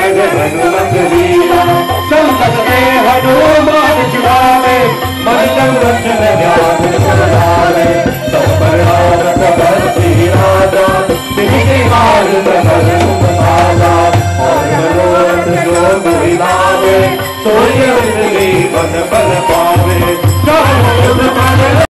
कर हनुमत लीला संकट से हनुमान छुड़ावे मन तन वचन ध्यान सुधारे सब पर राम बंसी राजा तिनके काज सकल तुम साजा और मनोरथ जो कोई लावे सोई मन बल पावे।